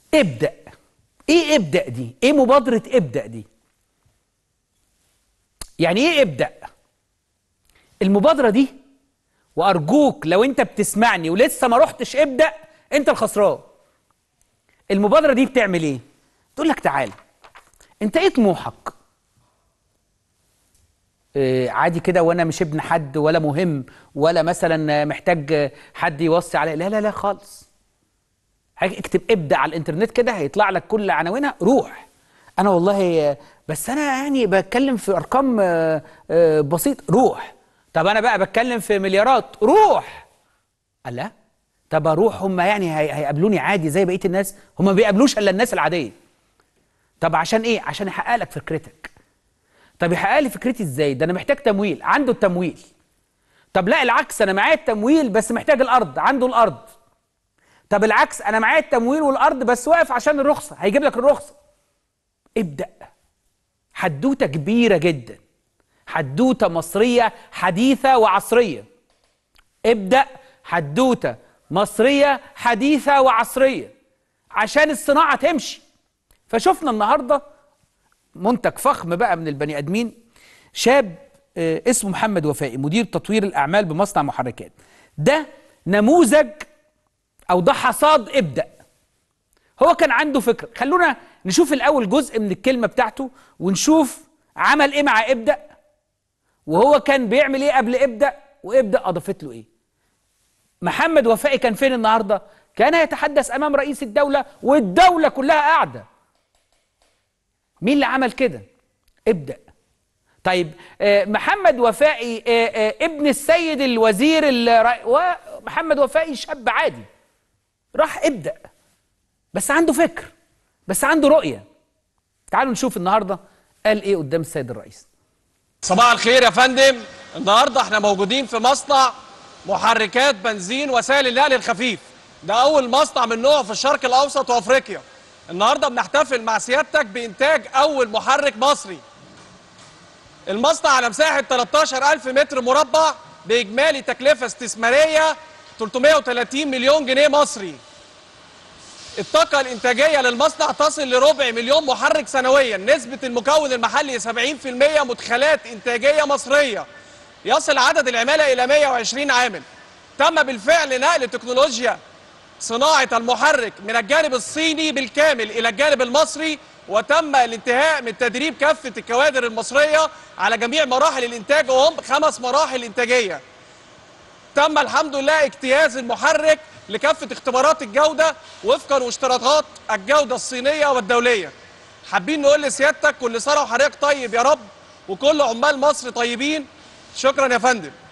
ابدأ. ايه ابدأ دي؟ ايه مبادرة ابدأ دي؟ يعني ايه ابدأ؟ المبادرة دي، وارجوك لو انت بتسمعني ولسه ما رحتش ابدأ، انت الخسران. المبادرة دي بتعمل ايه؟ تقول لك تعالى، انت ايه طموحك؟ عادي كده، وانا مش ابن حد ولا مهم ولا مثلا محتاج حد يوصي عليا، لا لا لا خالص. اكتب ابدأ على الانترنت كده هيطلع لك كل عناوينها. روح. انا والله بس انا يعني بتكلم في ارقام بسيط. روح. طب انا بقى بتكلم في مليارات. روح. قال لا. طب اروح، هم يعني هيقابلوني عادي زي بقيه الناس؟ هم ما بيقابلوش الا الناس العاديه. طب عشان ايه؟ عشان يحقق لك فكرتك. طب يحقق لي فكرتي ازاي؟ ده انا محتاج تمويل. عنده التمويل. طب لا العكس، انا معايا التمويل بس محتاج الارض. عنده الارض. طب العكس، انا معايا التمويل والارض بس واقف عشان الرخصه. هيجيب لك الرخصه. ابدأ. حدوته كبيره جدا، حدوته مصريه حديثه وعصريه. ابدأ. حدوته مصريه حديثه وعصريه عشان الصناعه تمشي. فشفنا النهارده منتج فخم بقى من البني ادمين، شاب اسمه محمد وفائي، مدير تطوير الاعمال بمصنع محركات. ده نموذج، او ده حصاد ابدأ. هو كان عنده فكره. خلونا نشوف الاول جزء من الكلمه بتاعته ونشوف عمل ايه مع ابدأ، وهو كان بيعمل ايه قبل ابدأ، وابدأ اضافت له ايه. محمد وفائي كان فين النهارده؟ كان يتحدث امام رئيس الدوله والدوله كلها قاعده. مين اللي عمل كده؟ ابدأ. طيب محمد وفائي ابن السيد الوزير ومحمد وفائي شاب عادي راح ابدأ، بس عنده فكر، بس عنده رؤية. تعالوا نشوف النهارده قال ايه قدام السيد الرئيس. صباح الخير يا فندم. النهارده احنا موجودين في مصنع محركات بنزين وسائل النقل الخفيف. ده أول مصنع من نوعه في الشرق الأوسط وأفريقيا. النهارده بنحتفل مع سيادتك بإنتاج أول محرك مصري. المصنع على مساحة 13,000 متر مربع بإجمالي تكلفة استثمارية 330 مليون جنيه مصري. الطاقة الإنتاجية للمصنع تصل لربع مليون محرك سنويا. نسبة المكون المحلي 70%. مدخلات إنتاجية مصرية. يصل عدد العمالة إلى 120 عامل. تم بالفعل نقل تكنولوجيا صناعة المحرك من الجانب الصيني بالكامل إلى الجانب المصري، وتم الانتهاء من تدريب كافة الكوادر المصرية على جميع مراحل الإنتاج، وهم 5 مراحل إنتاجية. تم الحمد لله اجتياز المحرك لكافة اختبارات الجودة وفقا واشتراطات الجودة الصينية والدولية. حابين نقول لسيادتك كل سنة وحضرتك طيب يا رب، وكل عمال مصر طيبين. شكرا يا فندم.